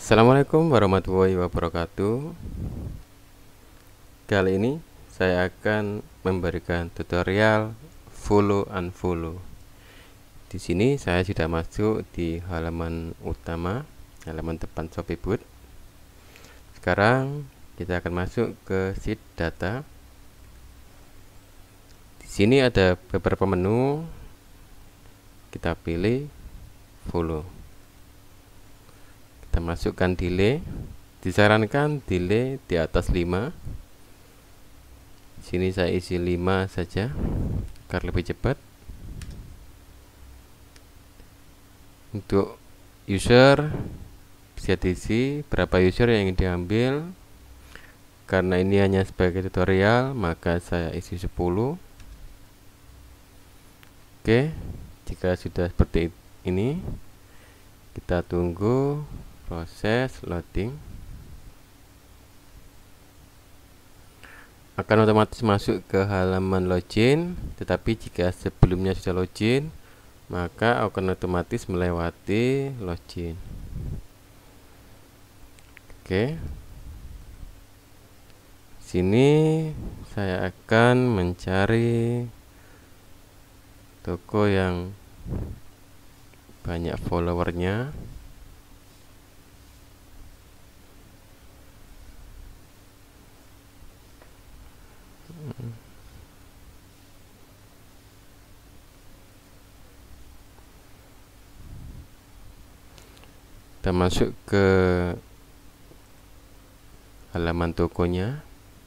Assalamualaikum warahmatullahi wabarakatuh. Kali ini saya akan memberikan tutorial follow unfollow. Di sini saya sudah masuk di halaman utama, halaman depan Shopee Booth. Sekarang kita akan masuk ke sheet data. Di sini ada beberapa menu. Kita pilih follow. Kita masukkan delay. Disarankan delay di atas 5. Sini saya isi 5 saja agar lebih cepat. Untuk user bisa diisi berapa user yang ingin diambil. Karena ini hanya sebagai tutorial, maka saya isi 10. Oke, jika sudah seperti ini, kita tunggu proses loading. Akan otomatis masuk ke halaman login, tetapi jika sebelumnya sudah login, maka akan otomatis melewati login. Oke, sini saya akan mencari toko yang banyak followernya. Kita masuk ke halaman tokonya.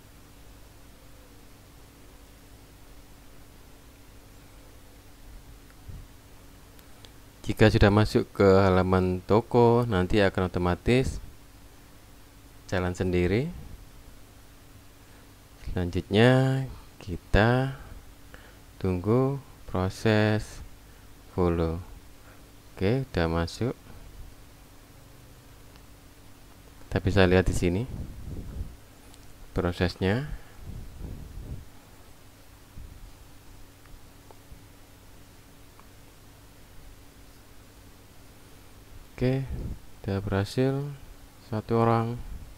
Jika sudah masuk ke halaman toko, nanti akan otomatis jalan sendiri. Selanjutnya kita tunggu proses follow. Oke, udah masuk. Kita bisa lihat di sini prosesnya. Oke, udah berhasil satu orang.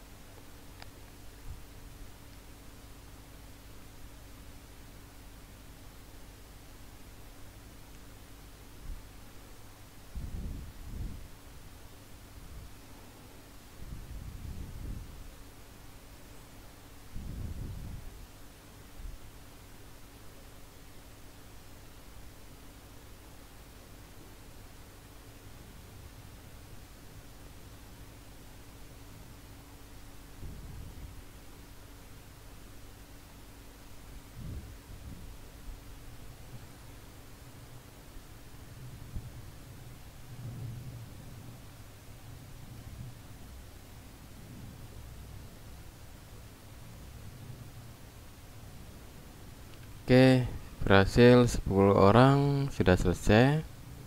Oke, berhasil 10 orang, sudah selesai.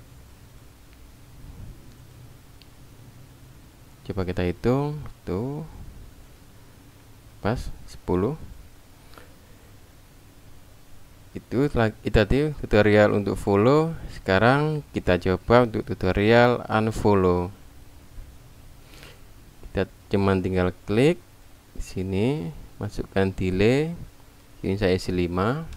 Coba kita hitung, tuh pas 10. Itu tadi tutorial untuk follow. Sekarang kita coba untuk tutorial unfollow. Kita cuman tinggal klik sini, masukkan delay. Ini saya isi 5.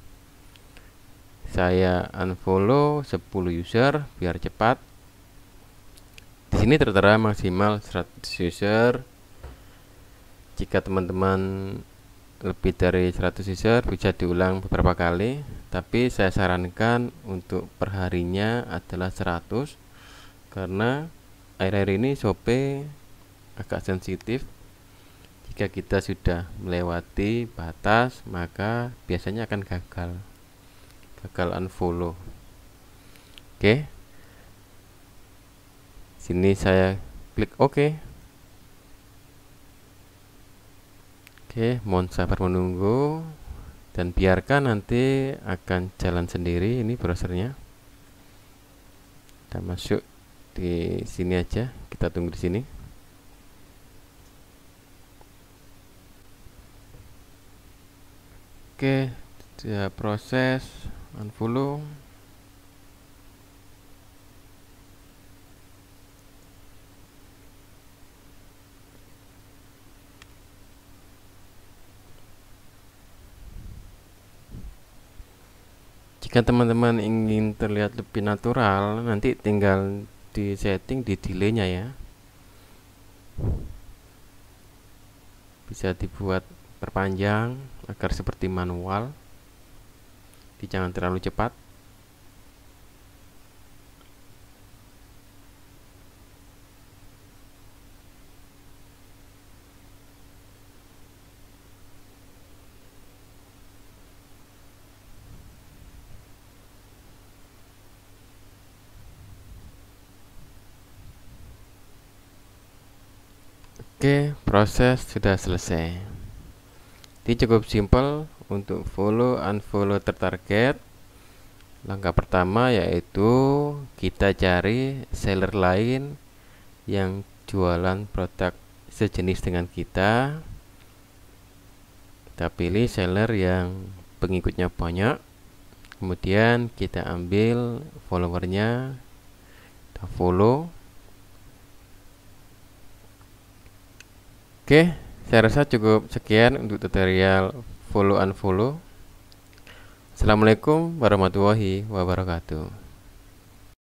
Saya unfollow 10 user biar cepat. Di sini tertera maksimal 100 user. Jika teman-teman lebih dari 100 user bisa diulang beberapa kali, tapi saya sarankan untuk perharinya adalah 100 karena akhir-akhir ini Shopee agak sensitif. Jika kita sudah melewati batas, maka biasanya akan gagal unfollow. Oke, sini saya klik OK. Oke, mohon sabar menunggu dan biarkan nanti akan jalan sendiri. Ini browsernya. Kita masuk di sini aja, kita tunggu di sini. Oke, sudah proses unfollow. Jika teman-teman ingin terlihat lebih natural, nanti tinggal di setting di delay-nya ya. Bisa dibuat perpanjang agar seperti manual. Jangan terlalu cepat. Oke, proses sudah selesai. Ini cukup simpel untuk follow unfollow tertarget. Langkah pertama yaitu kita cari seller lain yang jualan produk sejenis dengan kita. Kita pilih seller yang pengikutnya banyak, kemudian kita ambil followernya, kita follow. Oke, saya rasa cukup sekian untuk tutorial follow unfollow. Assalamualaikum warahmatullahi wabarakatuh.